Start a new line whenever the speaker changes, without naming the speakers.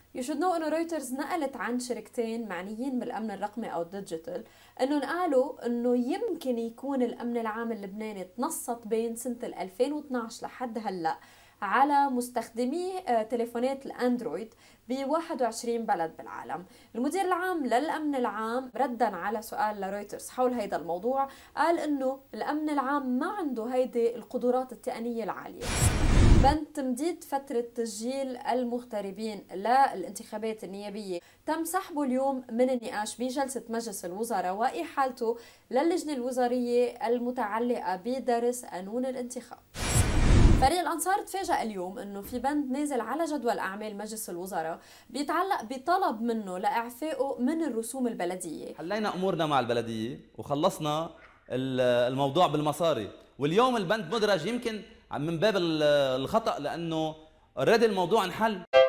You should know انه رويترز نقلت عن شركتين معنيين بالامن الرقمي او الديجيتال انه قالوا انه يمكن يكون الامن العام اللبناني تنصت بين سنة 2012 لحد هلا على مستخدمي تليفونات الاندرويد ب 21 بلد بالعالم. المدير العام للامن العام ردا على سؤال لرويترز حول هيدا الموضوع قال انه الامن العام ما عنده هيدي القدرات التقنية العالية. بند تمديد فترة تسجيل المغتربين للانتخابات النيابية تم سحبه اليوم من النقاش بجلسة مجلس الوزراء وإحالته للجنة الوزارية المتعلقة بدرس قانون الانتخاب. فريق الأنصار تفاجأ اليوم انه في بند نازل على جدول اعمال مجلس الوزراء بيتعلق بطلب منه لاعفائه من الرسوم البلدية.
حلينا امورنا مع البلدية وخلصنا الموضوع بالمصاري، واليوم البند مدرج يمكن من باب الخطأ لانه اوريدي الموضوع انحل.